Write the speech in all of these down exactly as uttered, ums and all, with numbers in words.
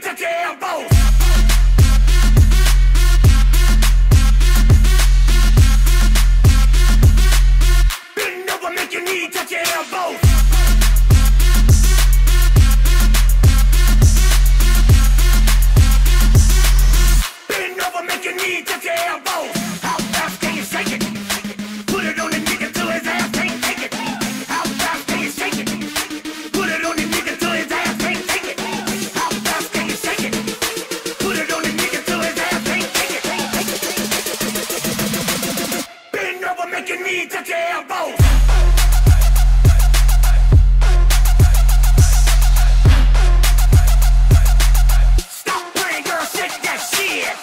touch your elbows. Bend over, make your knee touch your elbows. Bend over, make your knee touch your elbows. How fast can you shake it? Put it on the nigga till his ass can't take it. How fast can you shake it? Put it on the nigga till his ass can't take it. How fast can you shake it? Put it on the nigga till his ass can't take it. Bend over, make your knee touch your elbows. Stop playing, girl, shake that shit.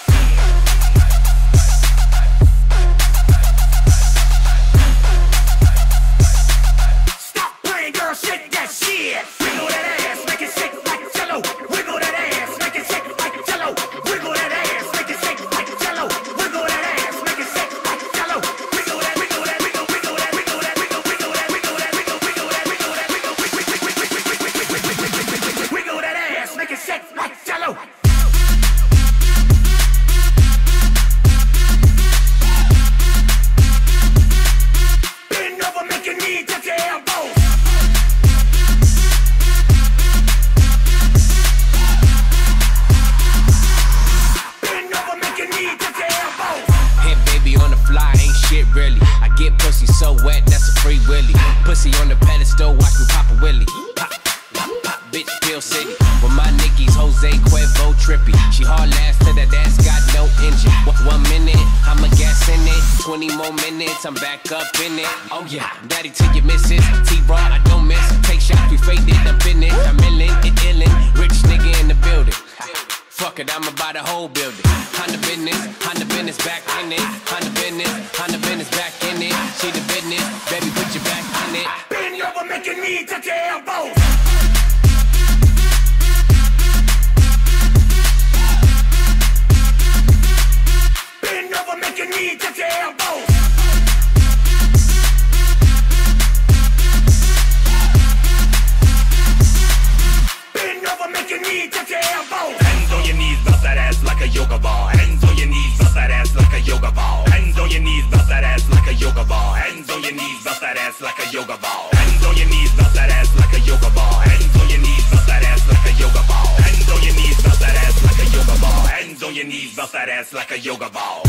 Girl, shake that shit. Wiggle that ass, make it shake like jello. Wiggle that ass, make it shake like jello. Wiggle that ass, make it shake like jello. Wiggle that ass, make it shake like jello. Wiggle that, wiggle that, wiggle, wiggle that, wiggle that, wiggle, wiggle that, wiggle that, wiggle, wiggle that, wiggle that, wiggle, wiggle, wiggle, wiggle that ass, make it shake like jello. Bend over, make your knee touch your elbows. Really, I get pussy so wet, that's a free willy. Pussy on the pedestal, watch me pop a willy. Pop, pop, pop, bitch, Pill City. With my Nickies, Jose Cuervo trippy. She hard last to that ass, got no engine. One minute, I'm a gas in it. Twenty more minutes, I'm back up in it. Oh yeah, daddy till you miss it. T-Raw, I don't miss. Take shots, we faded, I'm finished. I'm illin', it illin'. Rich nigga in the building. Fuck it, I'ma buy the whole building. Honda business, Honda business back in it. Honda business, Honda business back in it. She the business, baby put your back in it. Bend over, make your knee touch your elbows. Bend over, make your knee touch your elbows. Bend over, make your knee touch your elbows. Hands on your knees, bounce that ass like a yoga ball. Hands on your knees, bounce that ass like a yoga ball. Hands on your knees, bounce that ass like a yoga ball. Hands on your knees, bounce that ass like a yoga ball. Hands on your knees, bounce that ass like a yoga ball. Hands on your knees, bounce that ass like a yoga ball. Hands on your knees, bounce that ass like a yoga ball. Hands on your knees, bounce that ass like a yoga ball.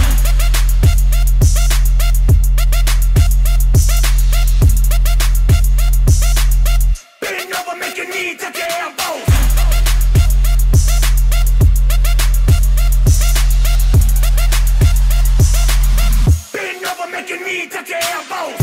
Bend over, make your knee touch your elbows. Bend over, make your knee touch your elbows.